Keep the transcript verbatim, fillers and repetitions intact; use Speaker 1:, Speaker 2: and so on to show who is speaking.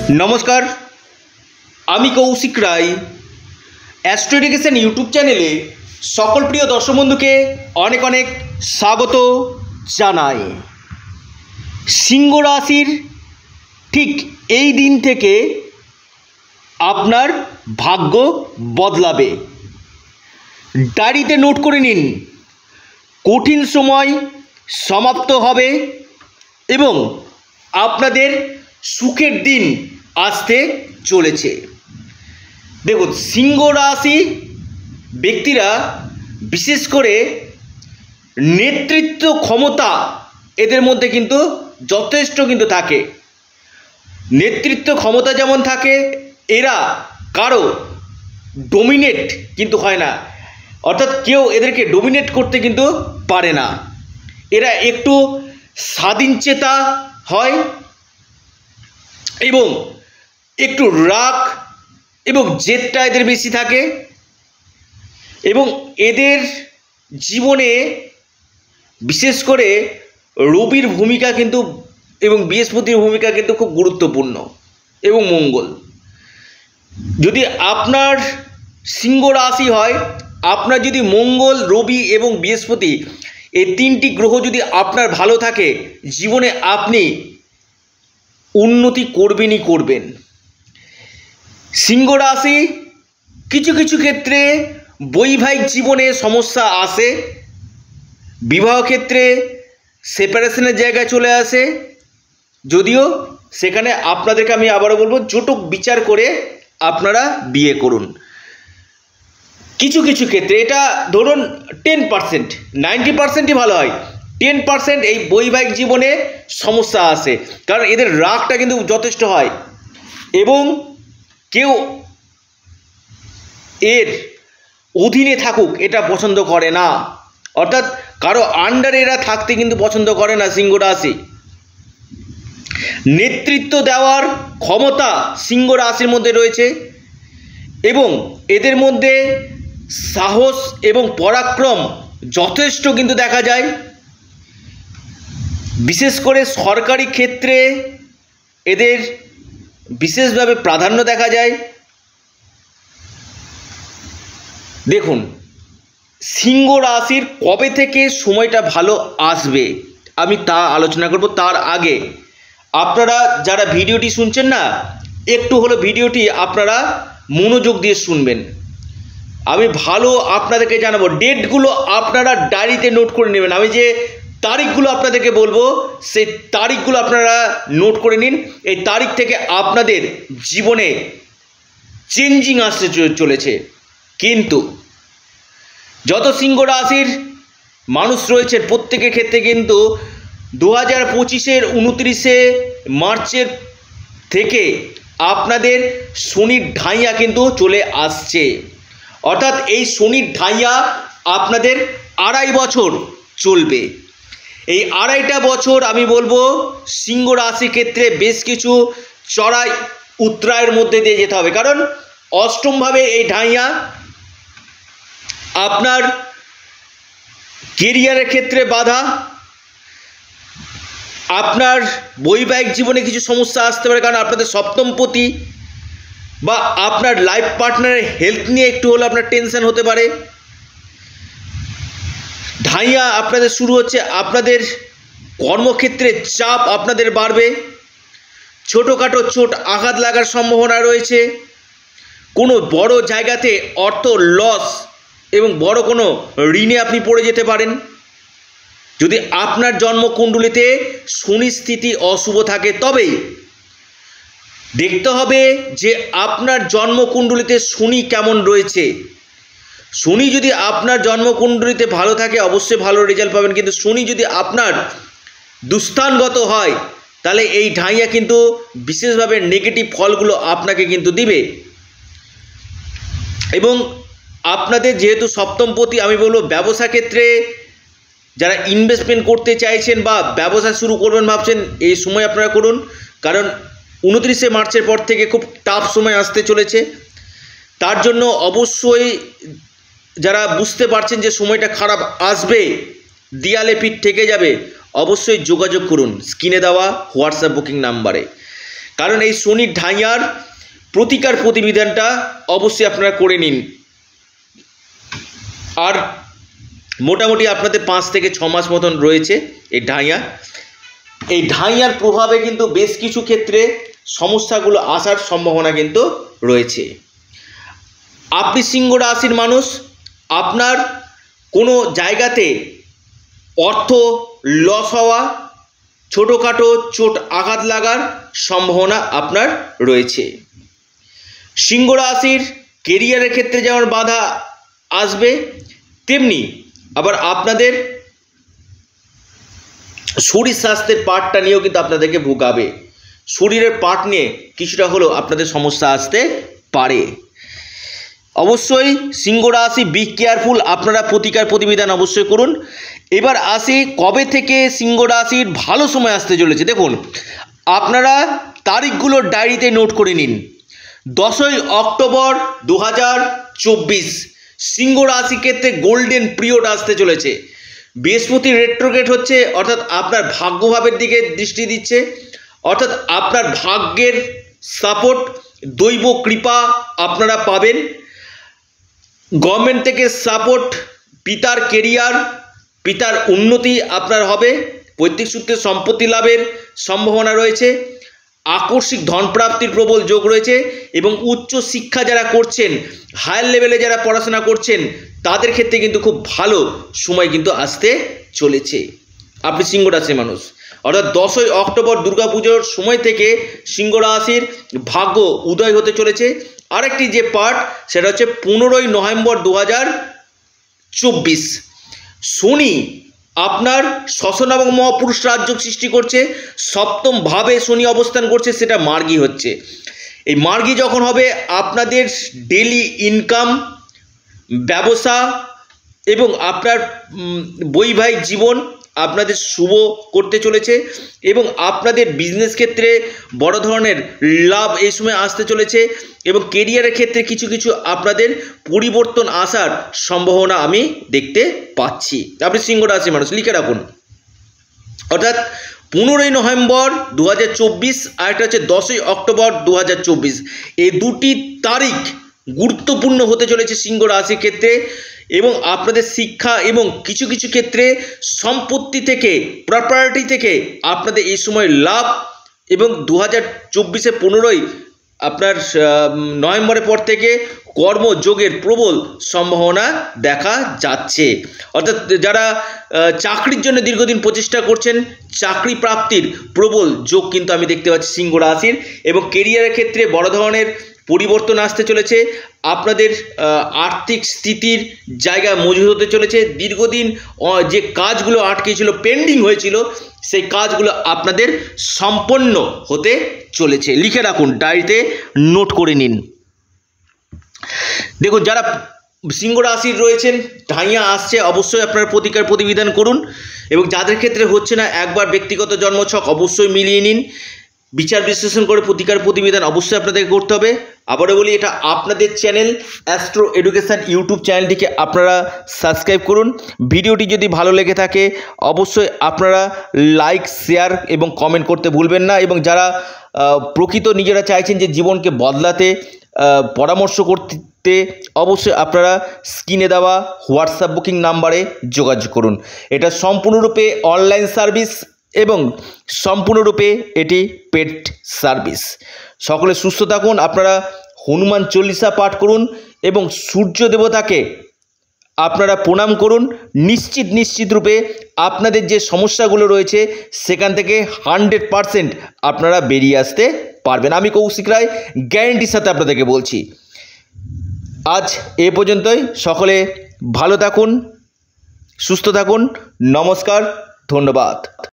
Speaker 1: নমস্কার, আমি Koushik Roy. Astro education YouTube চ্যানেলে সকল প্রিয় দর্শক বন্ধুকে অনেক অনেক স্বাগত জানাই। সিংহ রাশির ঠিক এই দিন থেকে আপনার ভাগ্য বদলাবে। ডায়েরিতে নোট করে নিন, কঠিন সময় সমাপ্ত হবে এবং আপনাদের সুখের দিন আসতে চলেছে। দেখুন, সিংহ রাশি ব্যক্তিরা বিশেষ করে নেতৃত্ব ক্ষমতা এদের মধ্যে কিন্তু যথেষ্ট কিন্তু থাকে। নেতৃত্ব ক্ষমতা যেমন থাকে, এরা কারো ডোমিনেট কিন্তু হয় না, অর্থাৎ কেউ এদেরকে ডোমিনেট করতে কিন্তু পারে না। এরা একটু স্বাধীনচেতা হয় এবং একটু রাগ এবং জেদটা এদের বেশি থাকে এবং এদের জীবনে বিশেষ করে রবির ভূমিকা কিন্তু এবং বৃহস্পতির ভূমিকা কিন্তু খুব গুরুত্বপূর্ণ এবং মঙ্গল। যদি আপনার সিংহ রাশি হয়, আপনার যদি মঙ্গল, রবি এবং বৃহস্পতি এই তিনটি গ্রহ যদি আপনার ভালো থাকে, জীবনে আপনি উন্নতি করবেনই করবেন। সিংহ রাশি কিছু কিছু ক্ষেত্রে বৈবাহিক জীবনে সমস্যা আসে, বিবাহ ক্ষেত্রে সেপারেশনের জায়গায় চলে আসে, যদিও সেখানে আপনাদেরকে আমি আবারও বলবো জটক বিচার করে আপনারা বিয়ে করুন। কিছু কিছু ক্ষেত্রে এটা ধরুন টেন পার্সেন্ট, নাইনটি পার্সেন্টই ভালো হয়, টেন পার্সেন্ট এই বৈবাহিক জীবনে সমস্যা আসে, কারণ এদের রাগটা কিন্তু যথেষ্ট হয় এবং কেউ এর অধীনে থাকুক এটা পছন্দ করে না, অর্থাৎ কারো আন্ডারে এরা থাকতে কিন্তু পছন্দ করে না। সিংহ রাশি নেতৃত্ব দেওয়ার ক্ষমতা সিংহ রাশির মধ্যে রয়েছে এবং এদের মধ্যে সাহস এবং পরাক্রম যথেষ্ট কিন্তু দেখা যায়। বিশেষ করে সরকারি ক্ষেত্রে এদের বিশেষভাবে প্রাধান্য দেখা যায়। দেখুন, সিংহ রাশির কবে থেকে সময়টা ভালো আসবে আমি তা আলোচনা করব। তার আগে আপনারা যারা ভিডিওটি শুনছেন না, একটু হলো ভিডিওটি আপনারা মনোযোগ দিয়ে শুনবেন। আমি ভালো আপনাদেরকে জানাবো, ডেটগুলো আপনারা ডায়েরিতে নোট করে নেবেন। আমি যে তারিখগুলো আপনাদেরকে বলবো সেই তারিখগুলো আপনারা নোট করে নিন। এই তারিখ থেকে আপনাদের জীবনে চেঞ্জিং আসতে চলেছে। কিন্তু যত সিংহ রাশির মানুষ রয়েছে প্রত্যেকের ক্ষেত্রে কিন্তু দু হাজার পঁচিশের উনত্রিশে মার্চের থেকে আপনাদের শনির ঢাইয়া কিন্তু চলে আসছে, অর্থাৎ এই শনির ঢাইয়া আপনাদের আড়াই বছর চলবে। এই আড়াইটা বছর আমি বলবো সিংহ রাশির ক্ষেত্রে বেশ কিছু চড়াই উতরাইয়ের মধ্যে দিয়ে যেতে হবে, কারণ অষ্টমভাবে এই ঢাইয়া আপনার কেরিয়ারের ক্ষেত্রে বাধা, আপনার বৈবাহিক জীবনে কিছু সমস্যা আসতে পারে, কারণ আপনাদের সপ্তমপতি বা আপনার লাইফ পার্টনারের হেলথ নিয়ে একটু হলে আপনার টেনশন হতে পারে। ঢাইয়া আপনাদের শুরু হচ্ছে, আপনাদের কর্মক্ষেত্রে চাপ আপনাদের বাড়বে, ছোটোখাটো চোট আঘাত লাগার সম্ভাবনা রয়েছে, কোনো বড় জায়গাতে অর্থ লস এবং বড় কোনো ঋণে আপনি পড়ে যেতে পারেন। যদি আপনার জন্মকুণ্ডলিতে শনি স্থিতি অশুভ থাকে তবেই দেখতে হবে যে আপনার জন্মকুণ্ডলিতে শনি কেমন রয়েছে। শনি যদি আপনার জন্মকুণ্ডলিতে ভালো থাকে অবশ্যই ভালো রেজাল্ট পাবেন, কিন্তু শনি যদি আপনার দুস্থানগত হয় তাহলে এই ঢাইয়া কিন্তু বিশেষভাবে নেগেটিভ ফলগুলো আপনাকে কিন্তু দিবে। এবং আপনাদের যেহেতু সপ্তমপতি, আমি বলবো ব্যবসা ক্ষেত্রে যারা ইনভেস্টমেন্ট করতে চাইছেন বা ব্যবসা শুরু করবেন ভাবছেন, এই সময় আপনারা করুন, কারণ উনত্রিশে মার্চের পর থেকে খুব টাফ সময় আসতে চলেছে। তার জন্য অবশ্যই যারা বুঝতে পারছেন যে সময়টা খারাপ আসবে, দেয়ালে পিঠ থেকে যাবে, অবশ্যই যোগাযোগ করুন স্ক্রিনে দেওয়া হোয়াটসঅ্যাপ বুকিং নাম্বারে। কারণ এই শনির ঢাইয়ার প্রতিকার প্রতিবিধানটা অবশ্যই আপনারা করে নিন। আর মোটামুটি আপনাদের পাঁচ থেকে ছ মাস মতন রয়েছে এই ঢাইয়া। এই ঢাইয়ার প্রভাবে কিন্তু বেশ কিছু ক্ষেত্রে সমস্যাগুলো আসার সম্ভাবনা কিন্তু রয়েছে। আপনি সিংহ রাশির মানুষ, আপনার কোনো জায়গাতে অর্থ লস হওয়া, ছোটোখাটো চোট আঘাত লাগার সম্ভাবনা আপনার রয়েছে। সিংহ রাশির কেরিয়ারের ক্ষেত্রে যেমন বাধা আসবে, তেমনি আবার আপনাদের শরীর স্বাস্থ্যের পার্টটা নিয়েও কিন্তু আপনাদেরকে ভোগাবে। শরীরের পার্ট নিয়ে কিছুটা হলেও আপনাদের সমস্যা আসতে পারে। অবশ্যই সিংহ রাশি বি কেয়ারফুল, আপনারা প্রতিকার প্রতিবিধান অবশ্যই করুন। এবার আসি কবে থেকে সিংহ রাশির ভালো সময় আসতে চলেছে। দেখুন, আপনারা তারিখগুলো ডায়েরিতে নোট করে নিন। দশই অক্টোবর দু হাজার চব্বিশ সিংহ রাশি ক্ষেত্রে গোল্ডেন পিরিয়ড আসতে চলেছে। বৃহস্পতি রেট্রোগ্রেড হচ্ছে, অর্থাৎ আপনার ভাগ্যভাবের দিকে দৃষ্টি দিচ্ছে, অর্থাৎ আপনার ভাগ্যের সাপোর্ট, দৈব কৃপা আপনারা পাবেন। গভর্নমেন্ট থেকে সাপোর্ট, পিতার কেরিয়ার, পিতার উন্নতি আপনার হবে, পৈতৃক সূত্রে সম্পত্তি লাভের সম্ভাবনা রয়েছে, আকস্মিক ধনপ্রাপ্তির প্রবল যোগ রয়েছে এবং উচ্চ শিক্ষা যারা করছেন, হায়ার লেভেলে যারা পড়াশোনা করছেন, তাদের ক্ষেত্রে কিন্তু খুব ভালো সময় কিন্তু আসতে চলেছে। আপনি সিংহ রাশির মানুষ, অর্থাৎ দশই অক্টোবর দুর্গাপুজোর সময় থেকে সিংহ রাশির ভাগ্য উদয় হতে চলেছে। আরেকটি যে পার্ট, সেটা হচ্ছে পনেরোই নভেম্বর দু হাজার চব্বিশ শনি আপনার ষষ্ঠনবম মহাপুরুষ রাজ্য সৃষ্টি করছে। সপ্তম ভাবে শনি অবস্থান করছে, সেটা মার্গী হচ্ছে। এই মার্গী যখন হবে, আপনাদের ডেলি ইনকাম, ব্যবসা এবং আপনার বৈবাহিক জীবন আপনাদের শুভ করতে চলেছে এবং আপনাদের বিজনেস ক্ষেত্রে বড় ধরনের লাভ এই সময় আসতে চলেছে এবং কেরিয়ারের ক্ষেত্রে কিছু কিছু আপনাদের পরিবর্তন আসার সম্ভাবনা আমি দেখতে পাচ্ছি। আপনি সিংহ রাশির মানুষ, লিখে রাখুন। অর্থাৎ পনেরোই নভেম্বর দু হাজার চব্বিশ আর একটা হচ্ছে দশই অক্টোবর দু হাজার চব্বিশ, এই দুটি তারিখ গুরুত্বপূর্ণ হতে চলেছে সিংহ রাশির ক্ষেত্রে এবং আপনাদের শিক্ষা এবং কিছু কিছু ক্ষেত্রে সম্পত্তি থেকে, প্রপার্টি থেকে আপনাদের এই সময় লাভ এবং দু হাজার চব্বিশে পনেরোই আপনার নভেম্বরের পর থেকে কর্মযোগের প্রবল সম্ভাবনা দেখা যাচ্ছে। অর্থাৎ যারা চাকরির জন্য দীর্ঘদিন প্রচেষ্টা করছেন, চাকরি প্রাপ্তির প্রবল যোগ কিন্তু আমি দেখতে পাচ্ছি সিংহ রাশির এবং কেরিয়ারের ক্ষেত্রে বড় ধরনের পরিবর্তন আসতে চলেছে। আপনাদের আর্থিক স্থিতির জায়গা মজবুত হতে চলেছে। দীর্ঘদিন যে কাজগুলো আটকে ছিল, পেন্ডিং হয়েছিল, সেই কাজগুলো আপনাদের সম্পন্ন হতে চলেছে। লিখে রাখুন, ডায়েরিতে নোট করে নিন। দেখুন, যারা সিংহ রাশির রয়েছেন, ঢাইয়া আসছে, অবশ্যই আপনারা প্রতিকার প্রতিবিধান করুন এবং যাদের ক্ষেত্রে হচ্ছে না, একবার ব্যক্তিগত জন্মছক অবশ্যই মিলিয়ে নিন। বিচার বিশ্লেষণ করে প্রতিকার প্রতিবিধান অবশ্যই আপনাদেরকে করতে হবে। আবারও বলি, এটা আপনাদের চ্যানেল অ্যাস্ট্রো এডুকেশান ইউটিউব চ্যানেলটিকে আপনারা সাবস্ক্রাইব করুন। ভিডিওটি যদি ভালো লেগে থাকে অবশ্যই আপনারা লাইক, শেয়ার এবং কমেন্ট করতে ভুলবেন না এবং যারা প্রকৃত নিজেরা চাইছেন যে জীবনকে বদলাতে, পরামর্শ করতে, অবশ্যই আপনারা স্ক্রিনে দেওয়া হোয়াটসঅ্যাপ বুকিং নাম্বারে যোগাযোগ করুন। এটা সম্পূর্ণরূপে অনলাইন সার্ভিস এবং সম্পূর্ণরূপে এটি পেড সার্ভিস। সকলে সুস্থ থাকুন। আপনারা হনুমান চল্লিশা পাঠ করুন এবং সূর্য দেবতাকে আপনারা প্রণাম করুন। নিশ্চিত নিশ্চিত রূপে আপনাদের যে সমস্যাগুলো রয়েছে সেখান থেকে হান্ড্রেড পারসেন্ট আপনারা বেরিয়ে আসতে পারবেন। আমি কৌশিক রায় গ্যারেন্টির সাথে আপনাদেরকে বলছি। আজ এ পর্যন্তই। সকলে ভালো থাকুন, সুস্থ থাকুন। নমস্কার, ধন্যবাদ।